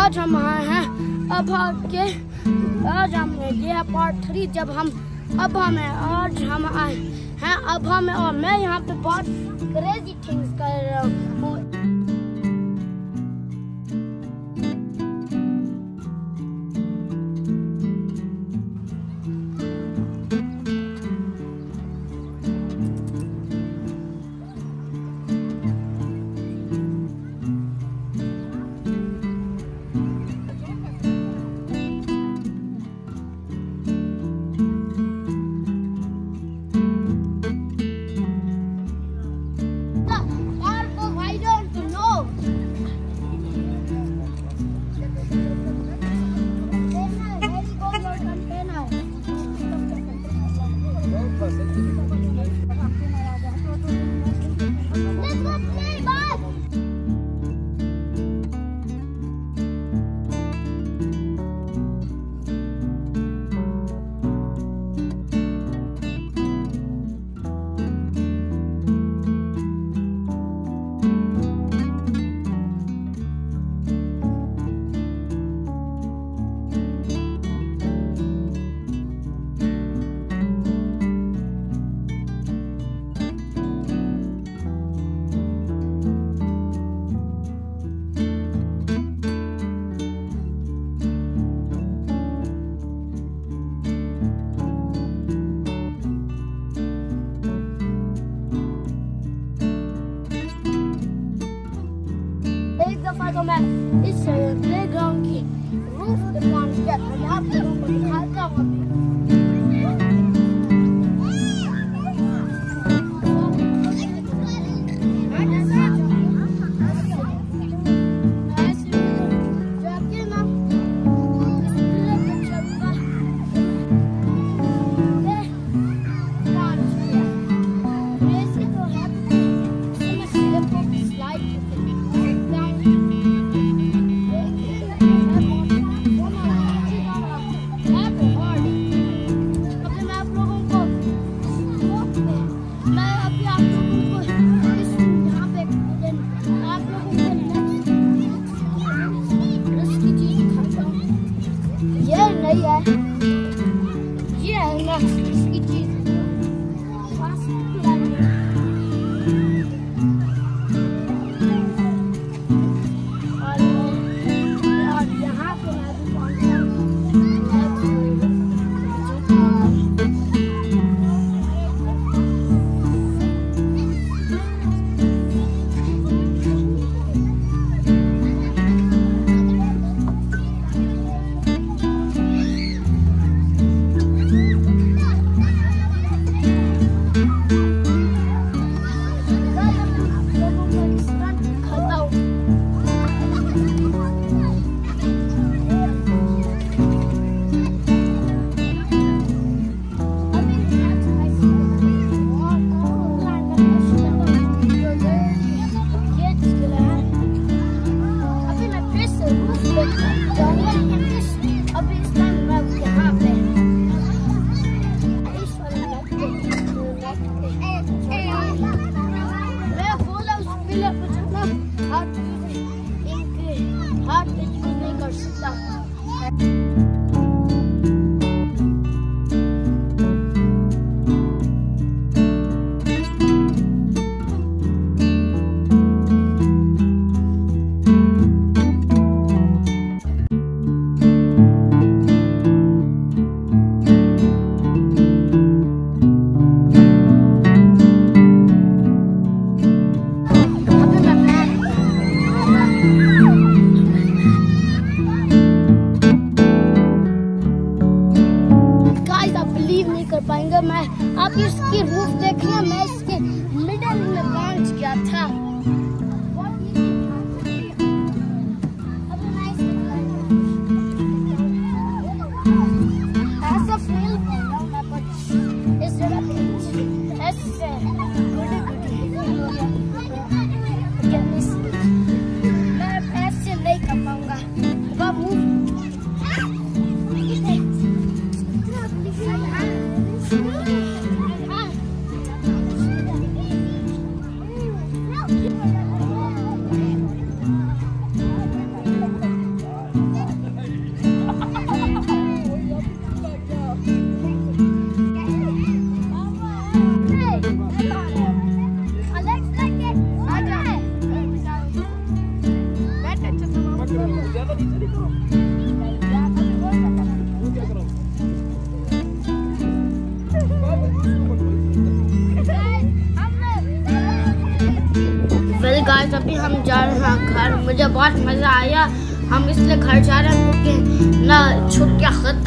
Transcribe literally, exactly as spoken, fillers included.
आज हम आए हैं अब के आज हमने ये है पार्ट थ्री। जब हम अब हमें आज हम आए हैं अब हमें और मैं यहाँ पे बहुत क्रेजी थिंग्स कर रहा हूँ। तो मैं इस प्लेग्राउंड की रूफ पे पहुंच गया था। मैं आप लोगों को दिखाता हूँ। आप इसकी रूफ देखिए, मैं इसके मिडल में पहुंच गया था। ऐसा फील कर रहा हूँ मैं कुछ इस जगह पे ऐसे गुडी गुडी मैं ऐसे नहीं कर पाऊंगा। बाबू वेल गाइस, अभी हम जा रहे हैं घर। मुझे बहुत मज़ा आया। हम इसलिए घर जा रहे हैं क्योंकि ना छुट्टियाँ खत्म